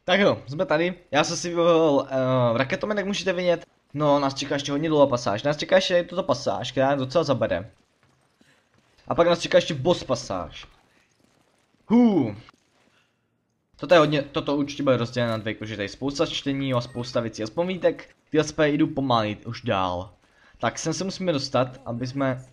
Tak jo, jsme tady. Já jsem si vyvolil raketomet, jak můžete vidět. No, nás čeká ještě hodně dlouhá pasáž. Nás čeká ještě tuto pasáž, která docela zabere. A pak nás čeká ještě boss pasáž. Toto určitě bude rozdělené na dvě, protože tady je spousta čtení a spousta věcí a vzpomítek. Tyhle své jdu pomalit už dál. Tak sem se musíme dostat, aby jsme...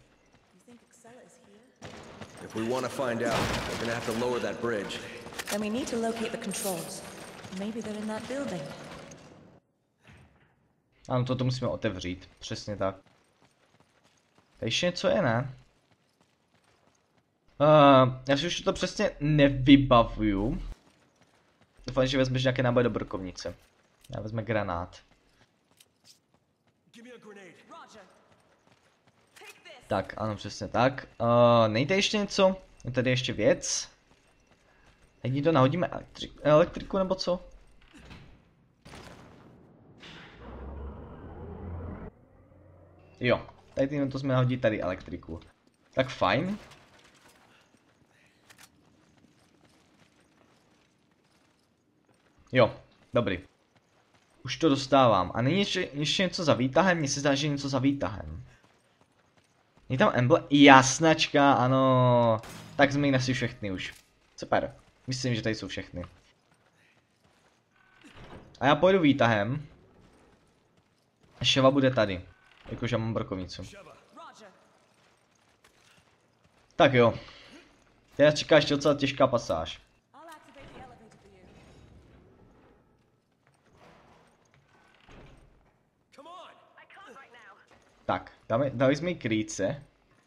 If we want to find out, we're gonna have to lower that bridge. Then we need to locate the controls. Maybe they're in that building. Ano, toto musíme otevřít. Přesně tak. Tady ještě něco je, ne? Já si už to přesně nevybavuju. Doufám, že vezmeš nějaké náboje do brokovnice. Já vezme granát. Tak, ano, přesně tak. Nejde ještě něco? Je tady ještě věc? Teď to nahodíme elektriku nebo co? Jo, tady to jsme nahodili tady elektriku. Tak fajn. Jo, dobrý. Už to dostávám. A není ještě něco za výtahem? Mně se zdá, že je něco za výtahem. Je tam emblem? Jasnačka, ano. Tak jsme jich asi všechny už. Super. Myslím, že tady jsou všechny. A já pojedu výtahem. A Ševa bude tady. Jakože mám brokovnicu. Tak jo. Teď čeká ještě docela těžká pasáž. Tak, dali jsme jí krýce.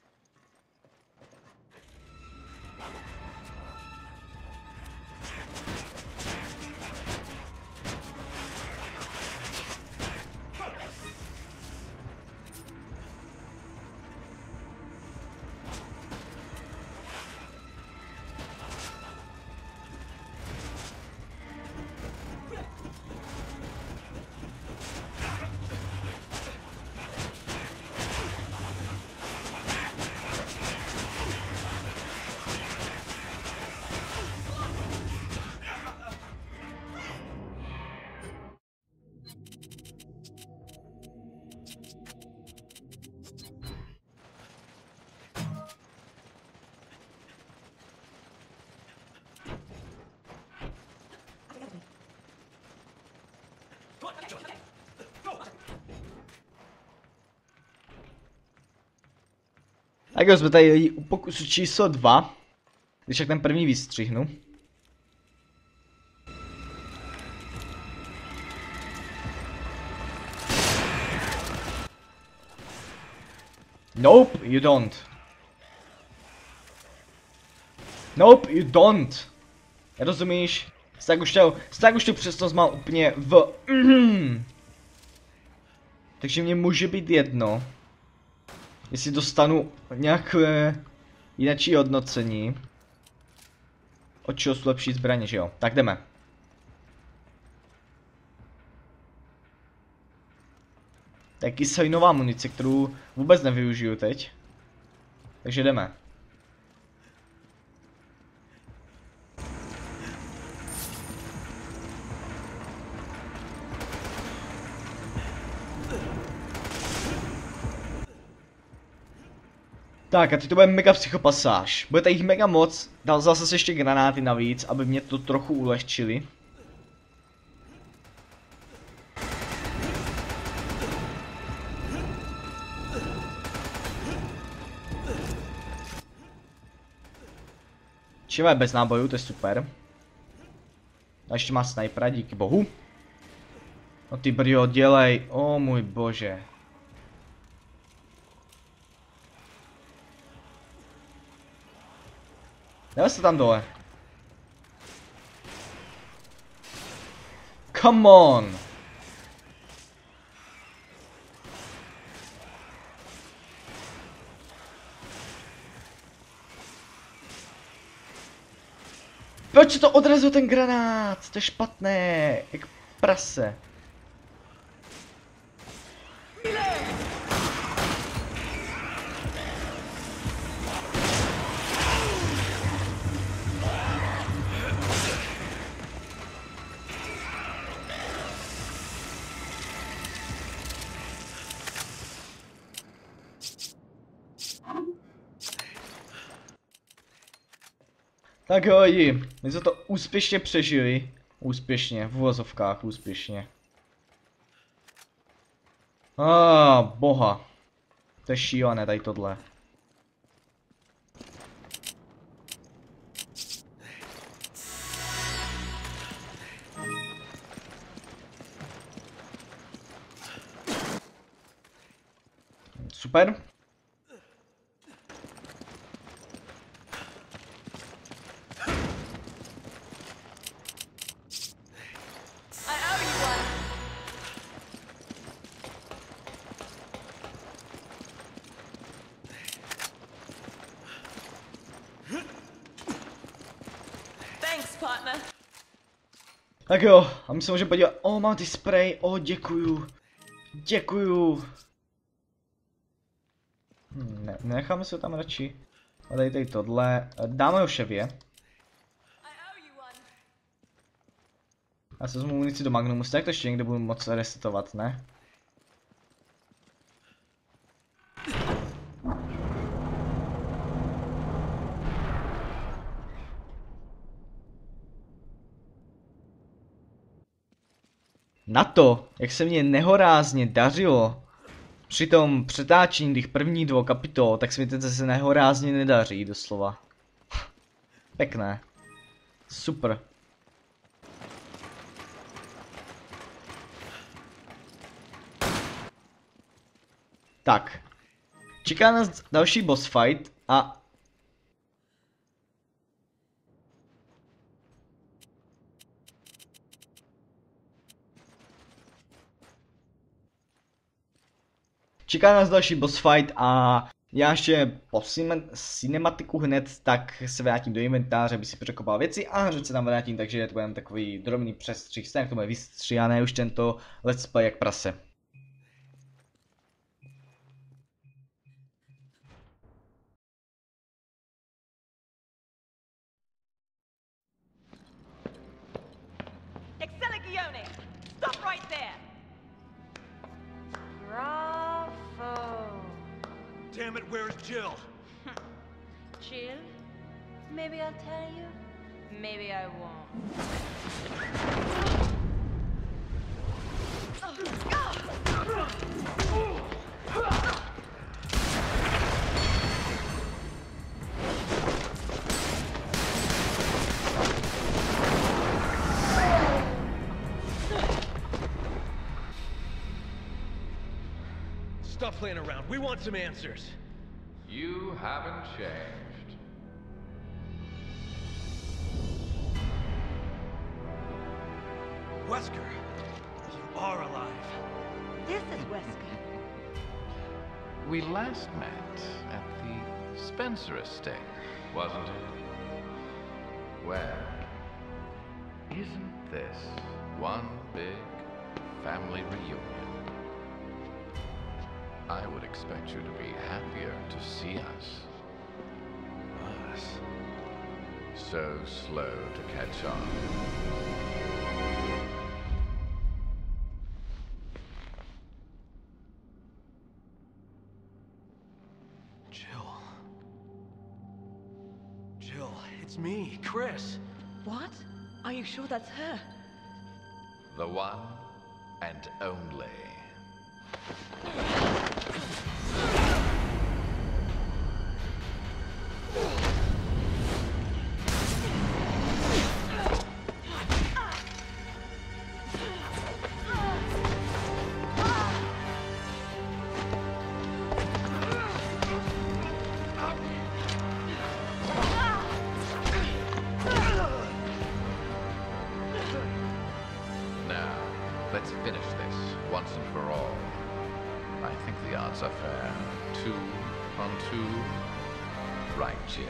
Tak jo, jsme tady u pokusu číslo 2. Když tak ten první vystřihnu. Nope, you don't. Nope, you don't. Rozumíš? Tak už to přesto mám úplně v... Takže mě může být jedno. Jestli dostanu nějaké jináčí hodnocení. Od čeho jsou lepší zbraně, že jo? Tak jdeme. Taky se nová munice, kterou vůbec nevyužiju teď. Takže jdeme. Tak a teď to bude mega psychopasáž. Bude jich mega moc. Dal zase ještě granáty navíc, aby mě to trochu ulehčili. Čiva je bez nábojů, to je super. A ještě má snajpera, díky bohu. No ty brio, dělej, o můj bože. Dál se tam dole. Come on. Proč to odrazil ten granát? To je špatné. Jak prase. Tak jo, lidi, my jsme to úspěšně přežili. Úspěšně, v uvozovkách úspěšně. Boha. To je šílené tady tohle. Super. Tak jo, a my se můžeme podívat. Mám ty spray, děkuju. Děkuju. Necháme si ho tam radši. A tady tohle. Dáme ho ševě. Já se vezmu munici do Magnumu, tak to ještě někde budu moc resetovat, ne? Na to, jak se mě nehorázně dařilo při tom přetáčení těch prvních 2 kapitol, tak se mi teď zase nehorázně nedaří, doslova. Pěkné. Super. Tak. Čeká nás další boss fight a... Čeká nás další boss fight a já ještě po cinematiku hned tak se vrátím do inventáře, aby si překopal věci a hned se tam vrátím, takže to bude takový drobný přestřih, stejně k tomu je vystříhané už tento let's play jak prase. Damn it, where's Jill? Jill? Maybe I'll tell you. Maybe I won't. Stop playing around. We want some answers. You haven't changed. Wesker, you are alive. This is Wesker. We last met at the Spencer estate, wasn't it? Well, isn't this one big family reunion? I would expect you to be happier to see us. Us. So slow to catch on. Jill. Jill, it's me, Chris. What? Are you sure that's her? The one and only. Now, let's finish this once and for all. I think the odds are fair. 2 on 2. Right, Jill.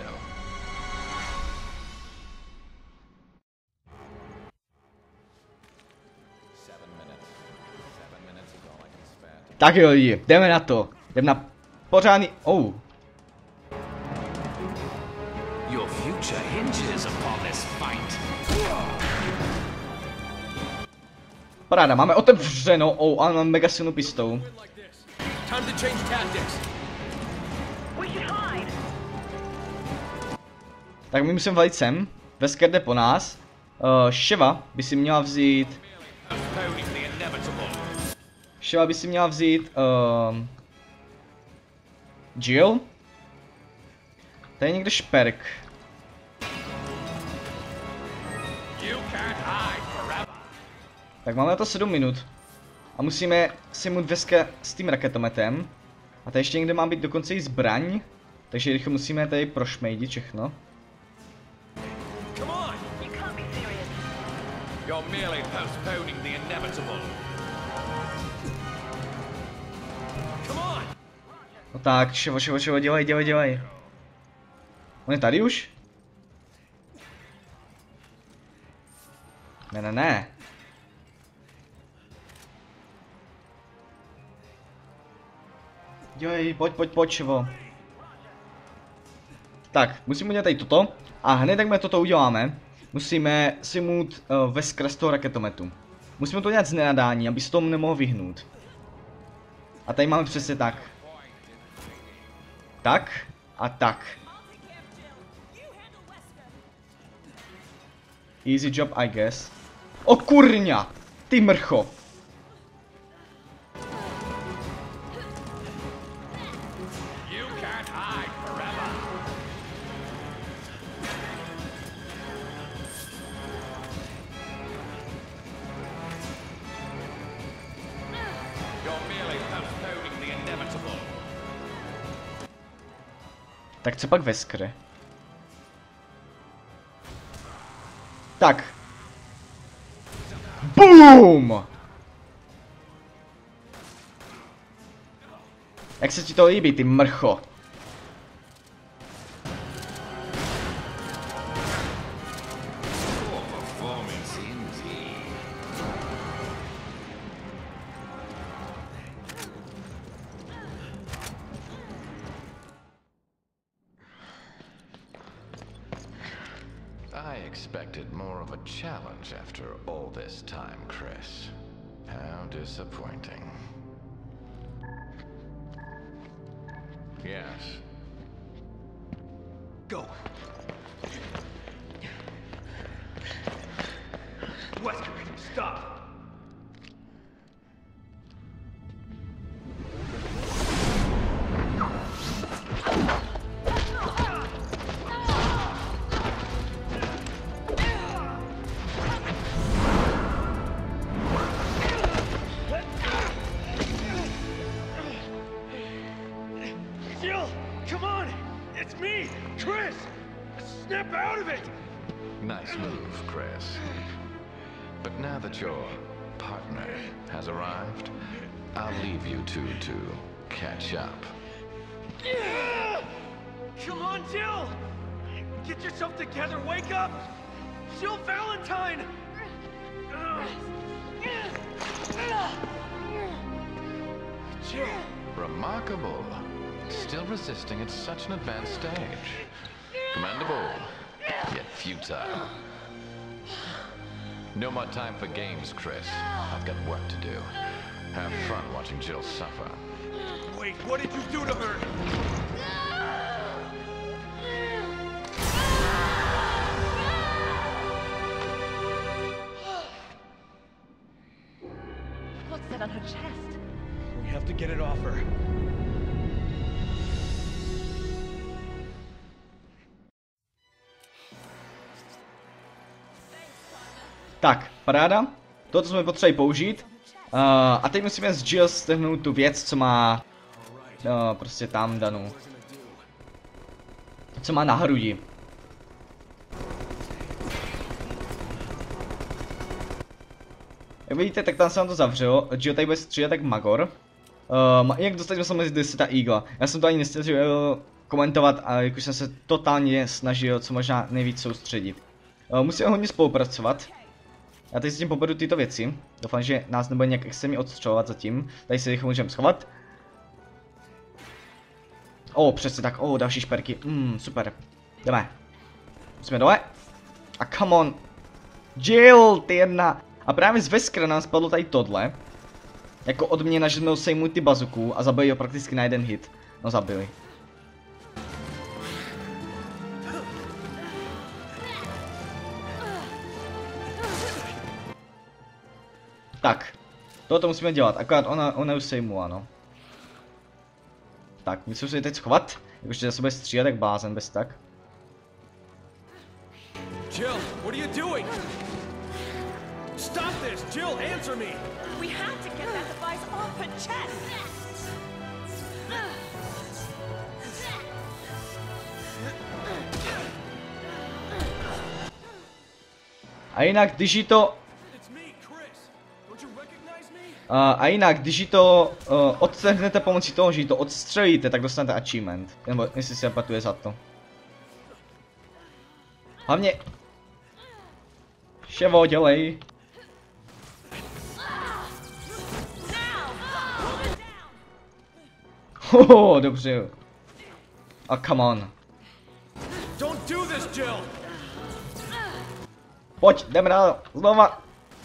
Tak jo lidi, jdeme na to. Jdeme na pořádný... Your future hinges upon this fight. Paráda, máme otevřenou, a mám mega silnou pistolu. Time to change tactics. Tak my musíme valit sem. Vesker jde po nás. Sheva by si měla vzít... Sheva by si měla vzít... Jill. Tady je někde šperk. Tak máme na to 7 minut. A musíme si mít Veska s tím raketometem. A tady ještě někde má být dokonce i zbraň. Takže rychle musíme tady prošmejdit všechno. No tak, Ševo, dělej. On je tady už? Ne. Dělej, pojď, Ševo. Tak, musíme udělat tady toto. A hned jak my toto uděláme, musíme si mít Veskra z toho raketometu. Musíme to dělat z nenadání, aby se tomu nemohl vyhnout. A tady máme přesně tak. Tak a tak. Easy job, I guess. O kurňa! Ty mrcho! Tak co pak Vesker? Tak. BOOM! Jak se ti to líbí, ty mrcho? I expected more of a challenge after all this time, Chris. How disappointing. Yes. Go. Wesker, stop. Jill, come on! It's me, Chris! Snap out of it! Nice move, Chris. But now that your partner has arrived, I'll leave you two to catch up. Come on, Jill! Get yourself together, wake up! Jill Valentine! Jill! Remarkable. Still resisting at such an advanced stage. Commendable, yet futile. No more time for games, Chris. I've got work to do. Have fun watching Jill suffer. Wait, what did you do to her? What's that on her chest? We have to get it off her. Tak, paráda. To, co jsme potřebovali použít. A teď musíme z Jill strhnout tu věc, co má... prostě tam danou. Co má na hrudi. Jak vidíte, tak tam se nám to zavřelo. Jill tady bude střílet jak magor. Jak dostat jsme mezi 10 a Eagle. Já jsem to ani nestačil komentovat, a jakož jsem se totálně snažil co možná nejvíc soustředit. Musíme hodně spolupracovat. Já teď s tím poberu tyto věci. Doufám, že nás nebude nějak extrémně odstřelovat zatím. Tady se rychle můžeme schovat. Přesně tak. Další šperky. Super. Jdeme. Musíme dole. A come on. Jill, ty jedna. A právě z Veskra nám spadlo tady tohle. Jako odměna, že jsme sejmuli ty bazuku a zabili ho prakticky na jeden hit. No zabili. Tak. Toto musíme dělat, akorát ona už sejmu, ano. Tak, musím se teď schovat. Jakože se bude střílet jak blázen, bez tak. Jill, what are you doing? Stop this! Jill, answer me! We have to get that device off her chest! A jinak, když jí to... It's me, Chris. Don't you recognize me? A jinak, když jí to odtrhnete pomocí toho, že jí to odstřelíte, tak dostanete achievement. Nebo jestli se patuje za to. Hlavně... Ševo, dělej. Hoho, dobře. A come on. Don't do this, Jill! Pojď, jdeme dál, znova.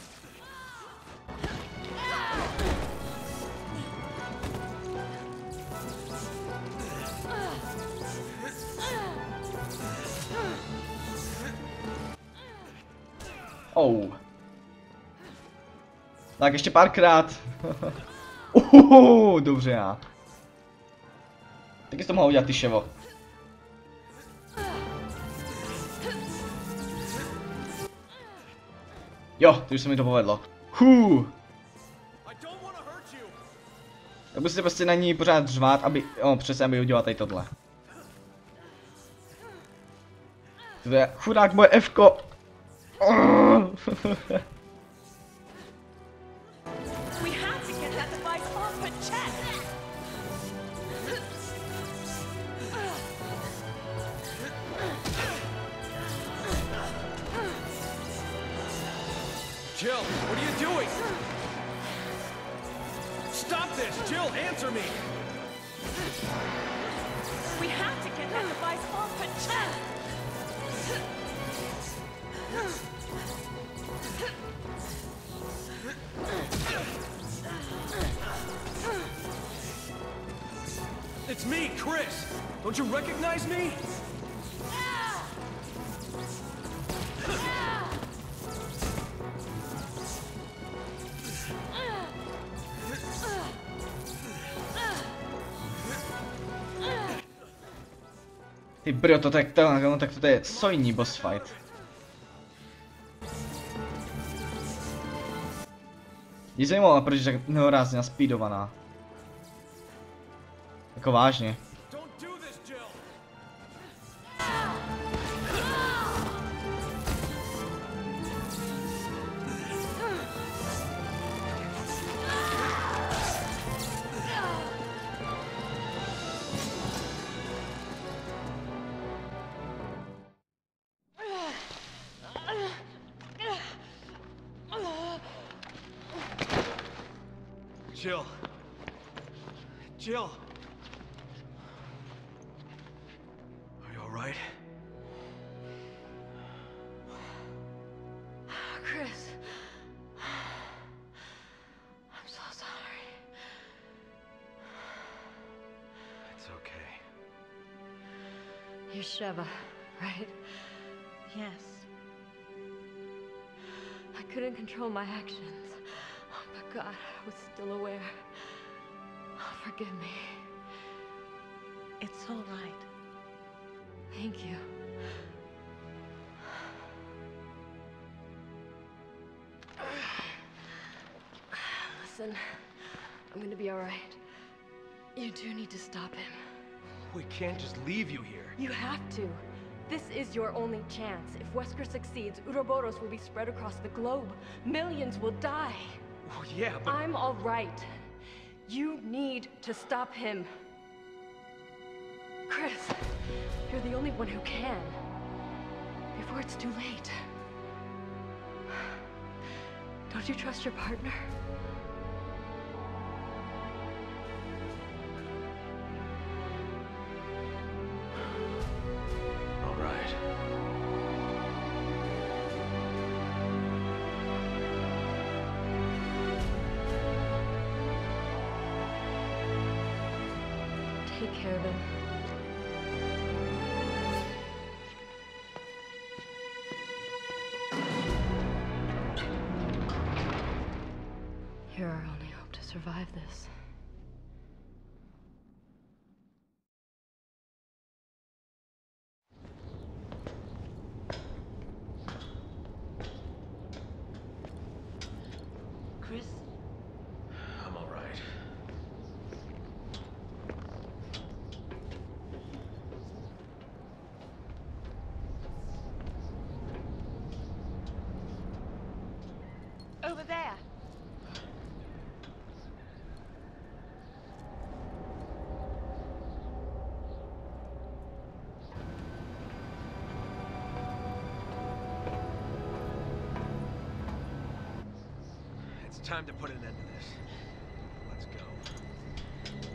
Oh. Tak ještě párkrát. Dobře já. Taky jsi to mohl udělat, ty ševo. Jo, ty už se mi to povedlo. Tak musíte prostě na ní pořád řvát, aby, přesně aby udělat tady tohle. To je chudák moje F-ko. We have to get that device off her chest! Jill, what are you doing? Stop this! Jill, answer me! We have to get that device off her chest! It's me, Chris! Don't you recognize me? Ty bro, to tak to je sojní boss fight. Mě zajímalo, proč je tak nehorázně naspídovaná. Jako vážně. Don't do this, Jill! Jill. Jill. Are you all right? Chris. I'm so sorry. It's okay. You're Sheva, right? Yes. I couldn't control my actions. But God, I was still aware. Oh, forgive me. It's all right. Thank you. Listen, I'm gonna be all right. You do need to stop him. We can't just leave you here. You have to. This is your only chance. If Wesker succeeds, Uroboros will be spread across the globe. Millions will die. Oh, yeah, but... I'm all right. You need to stop him. Chris, you're the only one who can. Before it's too late. Don't you trust your partner? All right. Take care of him. You're our only hope to survive this. Chris? I'm all right. Over there. It's time to put an end to this. Let's go.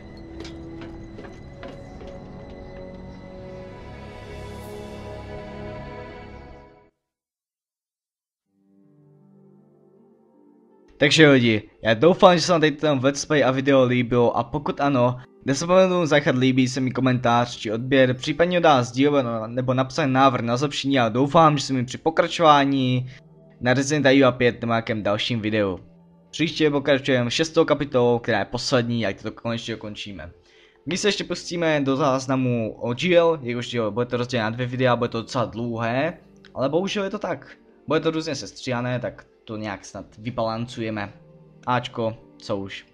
Takže lidi, já doufám, že se vám tady ten let's play a video líbilo a pokud ano, nezapomeňte zanechat líbí se mi komentář či odběr, případně dát sdílet nebo napsat návrh na zlepšení a doufám, že se mi při pokračování na Resident Evil 5 nebo nějakém dalším videu. Příště pokračujeme 6. kapitolou, která je poslední, jak to konečně dokončíme. My se ještě pustíme do záznamu o Jill, jehož díl bude to rozdělené na 2 videa, bude to docela dlouhé, ale bohužel je to tak. Bude to různě sestříhané, tak to nějak snad vybalancujeme. Ačko, co už.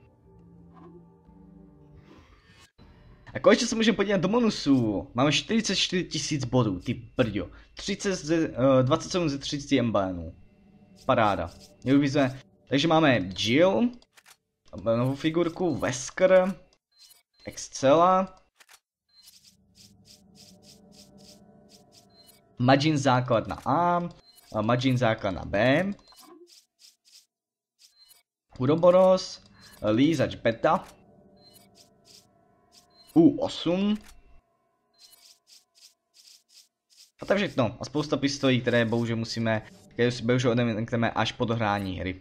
A konečně se můžeme podívat do bonusu. Máme 44 000 bodů, ty brďo. 27 ze 30 emblémů. Paráda. Takže máme Jill, novou figurku, Wesker, Excella, Majin základna A, Majin základna B, Uroboros, Lízač Beta, U8 a to je všechno. A spousta pistolí, které bohužel odemkneme až po dohrání hry.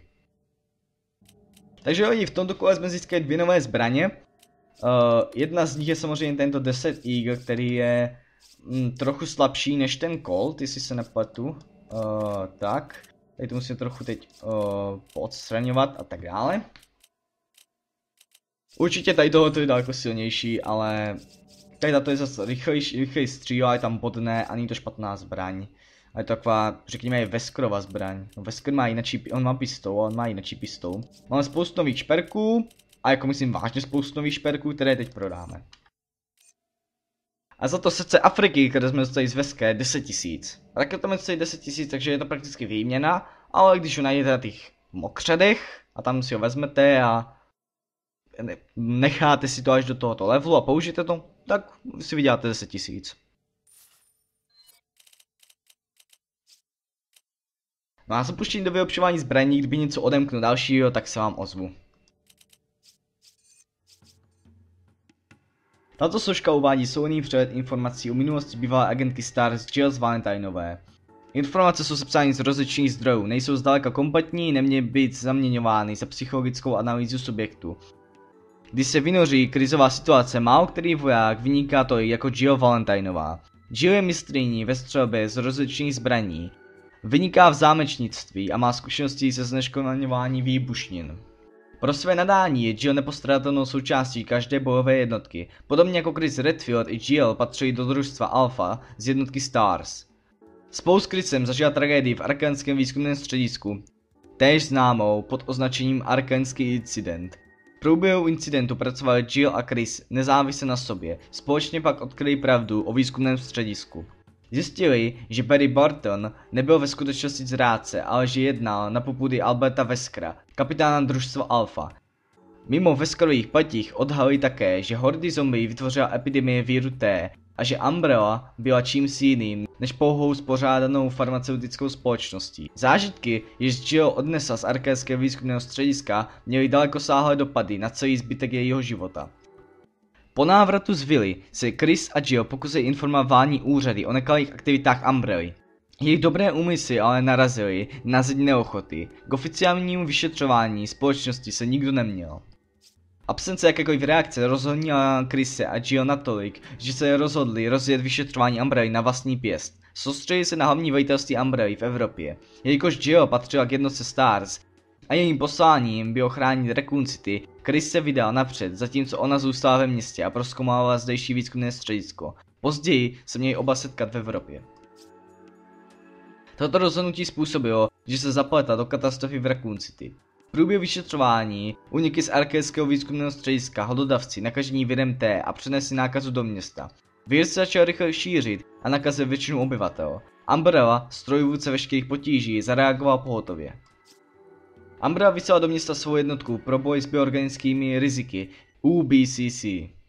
Takže lidi, v tomto kole jsme získali 2 nové zbraně. Jedna z nich je samozřejmě tento Desert Eagle, který je trochu slabší než ten Colt, jestli se nepletu. Tak, tady to musím trochu teď odstraňovat a tak dále. Určitě tady tohoto je daleko silnější, ale tady to je zase rychlej stříl, je tam bodné a není to špatná zbraň. A je to taková, řekněme, je Weskerova zbraň. No, Wesker má jináčí, on má pistol, on má jináčí pistol. Máme spoustu nových šperků, a jako myslím vážně spoustu nových šperků, které teď prodáme. A za to srdce Afriky, které jsme dostali z Wesker, 10 000. Raketomet stojí 10 000, takže je to prakticky výměna, ale když ho najdete na těch mokřadech a tam si ho vezmete a necháte si to až do tohoto levelu a použijete to, tak si vyděláte 10 000. No a zapuštění do vylepšování zbraní, kdyby něco odemknu dalšího, tak se vám ozvu. Tato složka uvádí souhrnný přehled informací o minulosti bývalé agentky STARS Jill Valentinové. Informace jsou sepsány z rozličných zdrojů, nejsou zdaleka kompletní, neměly být zaměňovány za psychologickou analýzu subjektu. Když se vynoří krizová situace, málo který voják vyniká to jako Jill Valentinová. Jill je mistryní ve střelbě z rozličných zbraní. Vyniká v zámečnictví a má zkušenosti se zneškodňování výbušnin. Pro své nadání je Jill nepostradatelnou součástí každé bojové jednotky. Podobně jako Chris Redfield i Jill patří do družstva Alpha z jednotky STARS. Spolu s Chrisem zažila tragédii v Arkanském výzkumném středisku, též známou pod označením Arkanský incident. V průběhu incidentu pracovali Jill a Chris nezávisle na sobě, společně pak odkryli pravdu o výzkumném středisku. Zjistili, že Barry Barton nebyl ve skutečnosti zrádce, ale že jednal na popudy Alberta Weskera, kapitána družstva Alpha. Mimo Weskerových platích odhalili také, že hordy zombie vytvořila epidemie víru T a že Umbrella byla čímsi jiným než pouhou spořádanou farmaceutickou společností. Zážitky, jež Jill odnesla z Arkanského výzkumného střediska, měly dalekosáhlé dopady na celý zbytek jejího života. Po návratu z vily se Chris a Jill pokusili informovat vládní úřady o nekalých aktivitách Umbrelly. Jejich dobré úmysly ale narazily na zeď neochoty. K oficiálnímu vyšetřování společnosti se nikdo neměl. Absence jakékoliv reakce rozhodnila Chrise a Jill natolik, že se rozhodli rozjet vyšetřování Umbrelly na vlastní pěst. Soustředili se na hlavní velitelství Umbrelly v Evropě. Jelikož Jill patřila k jednotce STARS, A jejím posláním bylo chránit Raccoon City, Chris se vydal napřed, zatímco ona zůstala ve městě a prozkoumávala zdejší výzkumné středisko. Později se měli oba setkat v Evropě. Toto rozhodnutí způsobilo, že se zapletla do katastrofy v Raccoon City. V průběhu vyšetřování uniky z arkédského výzkumného střediska hlodavci nakažení virem T a přenesli nákazu do města. Vir se začal rychle šířit a nakazil většinu obyvatel. Umbrella, strojvůdce veškerých potíží, zareagoval pohotově. Umbrella vyslala do města svou jednotku pro boj s bioorganickými riziky UBCC.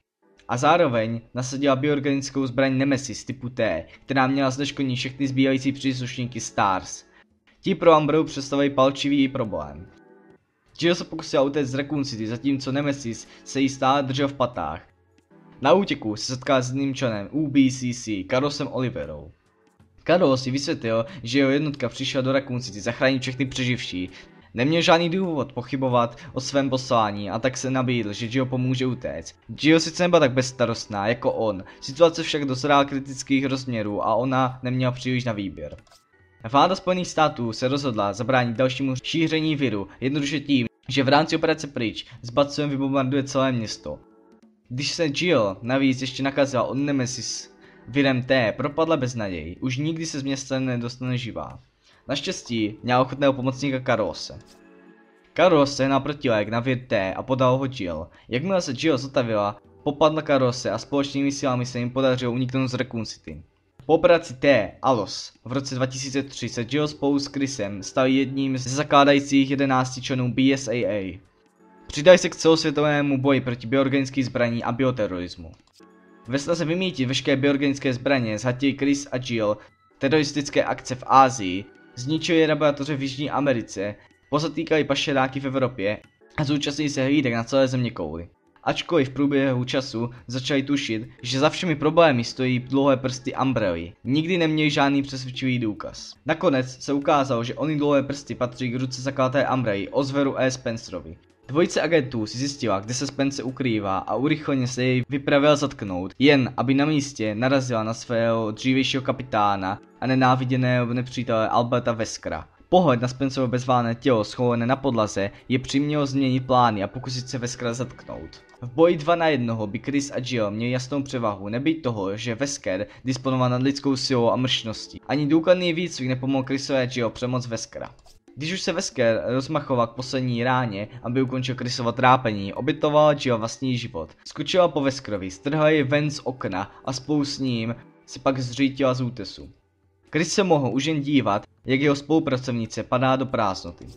A zároveň nasadila bioorganickou zbraň Nemesis typu T, která měla zneškodnit všechny zbývající příslušníky STARS. Ti pro Umbrellu představují palčivý problém. Jill se pokusila utéct z Raccoon City, zatímco Nemesis se jí stále držel v patách. Na útěku se setkala s jedným členem UBCC, Carlosem Oliverou. Carlos jí vysvětlil, že jeho jednotka přišla do Raccoon City zachránit všechny přeživší. Neměl žádný důvod pochybovat o svém poslání a tak se nabídl, že Jill pomůže utéct. Jill sice nebyla tak bezstarostná jako on, situace však dosáhla kritických rozměrů a ona neměla příliš na výběr. Vláda Spojených států se rozhodla zabránit dalšímu šíření viru, jednoduše tím, že v rámci operace Pryč s bacilem vybombarduje celé město. Když se Jill navíc ještě nakazila od Nemesis virem T, propadla bez naději, už nikdy se z města nedostane živá. Naštěstí měla ochotného pomocníka Carlose. Carlos sehnal protilék na vir T a podal ho Jill. Jakmile se Jill zotavila, popadla Carlose a společnými silami se jim podařilo uniknout z Raccoon City. Po operaci T Alos v roce 2003 se Jill spolu s Chrisem stal jedním ze zakládajících 11 členů BSAA. Přidali se k celosvětovému boji proti bioorganickým zbraní a bioterorismu. Ve snaze vymítit veškeré bioorganické zbraně zhatili Chris a Jill teroristické akce v Asii, zničili laboratoře v Jižní Americe, pozatýkali pašeráky v Evropě a zúčastnili se hlídek na celé zeměkouli. Ačkoliv v průběhu času začali tušit, že za všemi problémy stojí dlouhé prsty Umbrelly, nikdy neměli žádný přesvědčivý důkaz. Nakonec se ukázalo, že ony dlouhé prsty patří k ruce zakladatele Umbrelly, Osveru E. Spencerovi. Dvojice agentů si zjistila, kde se Spencer ukrývá a urychleně se jej vypravila zatknout, jen aby na místě narazila na svého dřívějšího kapitána a nenáviděného nepřítele Alberta Weskera. Pohled na Spencerovo bezvládné tělo schované na podlaze je přimělo změnit plány a pokusit se Weskera zatknout. V boji 2 na 1 by Chris a Jill měli jasnou převahu, nebýt toho, že Wesker disponoval nadlidskou silou a mršností. Ani důkladný výcvik nepomohl Chrisovi a Jill přemoc Weskera. Když už se Wesker rozmachoval k poslední ráně, aby ukončil Chrisovo trápení, obětoval Jill vlastní život. Skočila po Weskerovi, strhla jej ven z okna a spolu s ním se pak zřítila z útesu. Chris se mohl už jen dívat, jak jeho spolupracovnice padá do prázdnoty.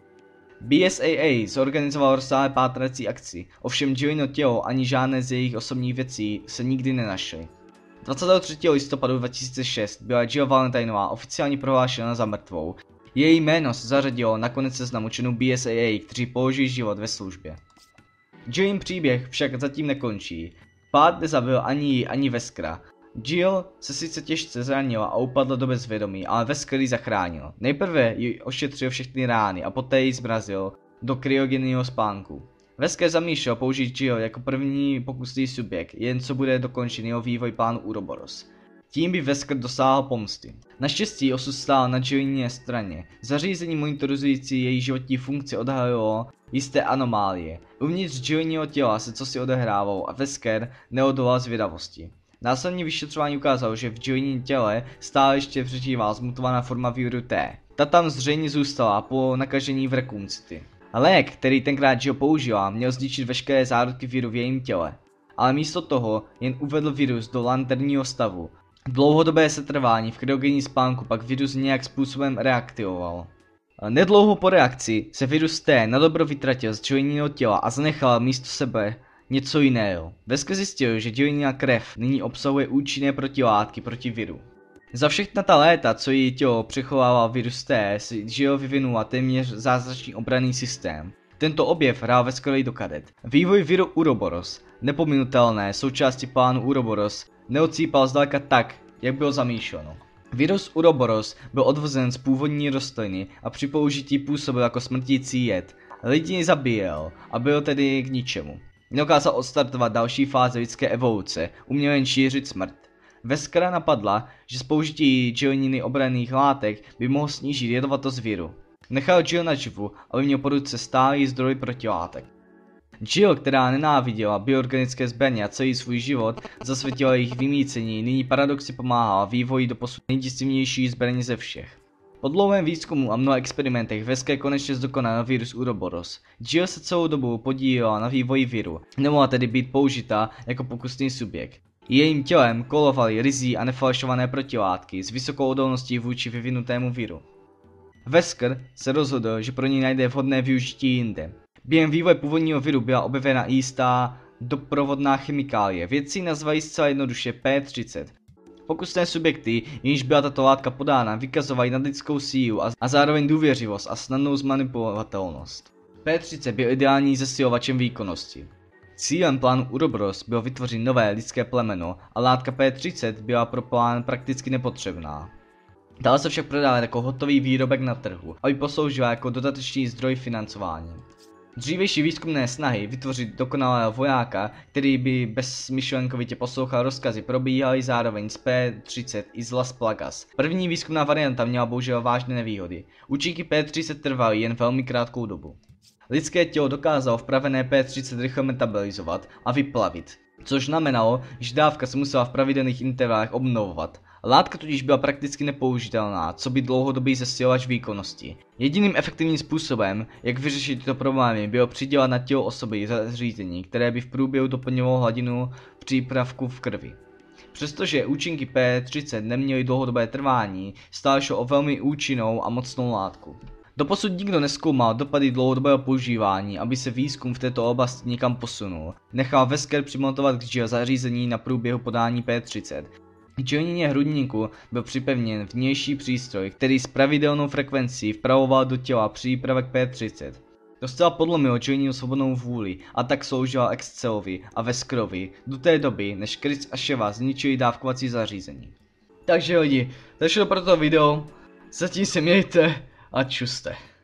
BSAA zorganizoval rozsáhlé pátrací akci, ovšem Jillino tělo ani žádné z jejich osobních věcí se nikdy nenašly. 23. listopadu 2006 byla Jill Valentinová oficiálně prohlášena za mrtvou. Její jméno se zařadilo na konec seznamu členů BSAA, kteří položili život ve službě. Jillin příběh však zatím nekončí. Pád nezabil ani ji, ani Weskera. Jill se sice těžce zranila a upadla do bezvědomí, ale Wesker ji zachránil. Nejprve ji ošetřil všechny rány a poté ji zmrazil do kryogenního spánku. Wesker zamýšlel použít Jill jako první pokusný subjekt, jen co bude dokončen jeho vývoj plánu Uroboros. Tím by Wesker dosáhl pomsty. Naštěstí osud stál na Jillině straně. Zařízení monitorizující její životní funkci odhalilo jisté anomálie. Uvnitř Jilliního těla se cosi odehrávalo a Wesker neodolal zvědavosti. Následně vyšetřování ukázalo, že v Jillinním těle stále ještě přežívá zmutovaná forma viru T. Ta tam zřejmě zůstala po nakažení v Raccoon City. Lék, který tenkrát Jill použila, měl zničit veškeré zárodky viru v jejím těle. Ale místo toho jen uvedl virus do lanterního stavu. Dlouhodobé setrvání v kryogenním spánku pak virus nějak způsobem reaktivoval. Nedlouho po reakci se virus T nadobro vytratil z Jillinního těla a zanechal místo sebe něco jiného. Wesker zjistil, že Jillina krev nyní obsahuje účinné protilátky proti viru. Za všechna ta léta, co její tělo přechovával virus T, si Jill vyvinula téměř zázračný obranný systém. Tento objev hrál Weskerovi do karet. Vývoj viru Uroboros, nepominutelné součásti plánu Uroboros, neocípal zdaleka tak, jak bylo zamýšleno. Virus Uroboros byl odvozen z původní rostliny a při použití působil jako smrtící jed. Lidi zabíjel a byl tedy k ničemu. Nedokázal odstartovat další fáze lidské evoluce, uměl jen šířit smrt. Weskera napadla, že z použití Jilliny obranných látek by mohl snížit jedovatosť viru. Nechal Jill naživu, aby měl po ruce stálý zdroj protilátek. Jill, která nenáviděla bioorganické zbraně a celý svůj život zasvětila jejich vymýcení, nyní paradoxně pomáhala vývoji doposud nejděsivnější zbraně ze všech. Po dlouhém výzkumu a mnoha experimentech Wesker konečně zdokonal virus Uroboros. Jill se celou dobu podílela na vývoji viru, nemohla tedy být použita jako pokusný subjekt. Jejím tělem kolovaly ryzí a nefalšované protilátky s vysokou odolností vůči vyvinutému viru. Wesker se rozhodl, že pro ní najde vhodné využití jinde. Během vývoje původního viru byla objevena jistá doprovodná chemikálie, vědci ji nazvají zcela jednoduše P30. Pokusné subjekty, jimž byla tato látka podána, vykazovaly nadlidskou sílu a zároveň důvěřivost a snadnou zmanipulovatelnost. P30 byl ideální zesilovačem výkonnosti. Cílem plánu Uroboros bylo vytvořit nové lidské plemeno a látka P30 byla pro plán prakticky nepotřebná. Dala se však prodávat jako hotový výrobek na trhu, aby posloužila jako dodatečný zdroj financování. Dřívější výzkumné snahy vytvořit dokonalého vojáka, který by bezmyšlenkovitě poslouchal rozkazy, probíhaly zároveň z P30 i z Las Plagas. První výzkumná varianta měla bohužel vážné nevýhody. Účinky P30 trvaly jen velmi krátkou dobu. Lidské tělo dokázalo vpravené P30 rychle metabolizovat a vyplavit, což znamenalo, že dávka se musela v pravidelných intervalech obnovovat. Látka tudíž byla prakticky nepoužitelná, co by dlouhodobý zesilovač výkonnosti. Jediným efektivním způsobem, jak vyřešit tyto problémy, bylo přidělat na tělo osoby zařízení, které by v průběhu doplňovalo hladinu přípravku v krvi. Přestože účinky P30 neměly dlouhodobé trvání, stále šlo o velmi účinnou a mocnou látku. Doposud nikdo nezkoumal dopady dlouhodobého používání, aby se výzkum v této oblasti někam posunul. Nechal Wesker přimontovat k Jill zařízení na průběhu podání P30. K Jillině hrudníku byl připevněn vnější přístroj, který s pravidelnou frekvencí vpravoval do těla přípravek P30. To zcela podlomilo Jillinu svobodnou vůli a tak sloužila Excelovi a Weskerovi do té doby, než Chris a Sheva zničili dávkovací zařízení. Takže lidi, to je všechno pro toto video, zatím se mějte a čuste.